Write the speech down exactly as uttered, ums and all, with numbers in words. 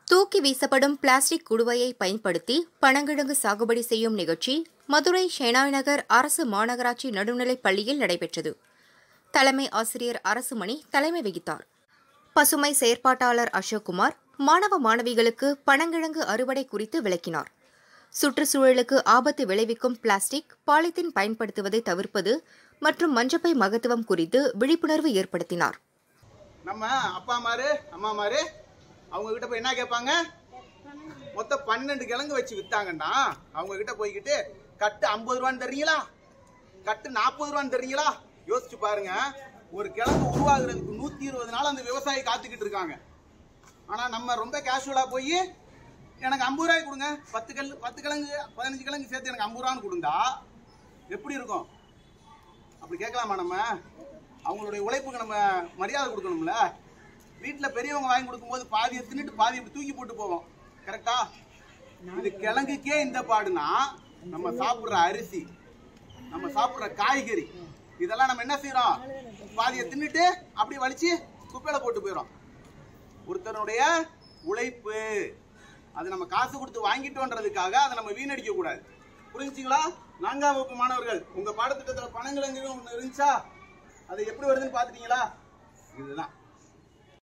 தூக்கி வீசப்படும் பிளாஸ்டிக் குடுவையை பயன்படுத்தி பனங்கிழங்கு சாகுபடி செய்யும் நிகழ்ச்சி மதுரை ஷெனாய் நகர் அரசு மாநகராட்சி நடுநிலைப் பள்ளியில் நடைபெற்றது. தலைமை ஆசிரியர் அரசுமணி தலைமை வகித்தார். பசுமை செயற்பாட்டாளர் அசோக்குமார் மாணவ மாணவிகளுக்கு பனங்கிழங்கு அறுவடை குறித்து விளக்கினார். சுற்றுச்சூழலுக்கு ஆபத்து விளைவிக்கும் பிளாஸ்டிக், பாலித்தீன் பயன்படுத்துவதை தவிர்ப்பது மற்றும் மஞ்சப்பை மகத்துவம் குறித்து விழிப்புணர்வு ஏற்படுத்தினார். நம்ம அப்பா மாரு அம்மா மாரு அவங்க கிட்ட போய் என்ன கேட்பாங்க? மொத்தம் பன்னெண்டு கிழங்கு வச்சு வித்தாங்கன்னா அவங்க கிட்ட போய்கிட்டு கட்டு ஐம்பது ரூபான்னு தர்றீங்களா, கட்டு நாற்பது ரூபான்னு தர்றீங்களா? யோசிச்சு பாருங்க. ஒரு கிழங்கு உருவாகிறதுக்கு நூத்தி இருபது நாள் அந்த விவசாயி காத்துக்கிட்டு இருக்காங்க. ஆனா நம்ம ரொம்ப கேஷுவலா போய் எனக்கு ஐம்பது ரூபாய் கொடுங்க, பத்து கல் பத்து கிழங்கு பதினஞ்சு கிழங்கு சேர்த்து எனக்கு ஐம்பது ரூபான்னு கொடுந்தா எப்படி இருக்கும்? அப்படி கேட்கலாமா? நம்ம அவங்களுடைய உழைப்புக்கு நம்ம மரியாதை கொடுக்கணும்ல. வீட்டில் பெரியவங்க வாங்கி கொடுக்கும்போது பாதியை தின்னுட்டு பாதி இப்படி தூக்கி போட்டு போவோம். கரெக்டா? இது கிழங்குக்கே இந்த பாடுனா நம்ம சாப்பிட்ற அரிசி, நம்ம சாப்பிட்ற காய்கறி, இதெல்லாம் நம்ம என்ன செய்யறோம்? பாதியை தின்னுட்டு அப்படி வலிச்சு குப்பையில போட்டு போயிடும். ஒருத்தனுடைய உழைப்பு அது நம்ம காசு கொடுத்து வாங்கிட்டோன்றதுக்காக அதை நம்ம வீணடிக்க கூடாது. புரிஞ்சுங்களா? நான்காம் வகுப்பு மாணவர்கள், உங்க பாடத்திட்டத்தில் பனங்கிழங்கு ஒன்று இருந்துச்சா? அது எப்படி வருதுன்னு பாத்துட்டீங்களா? இதுதான்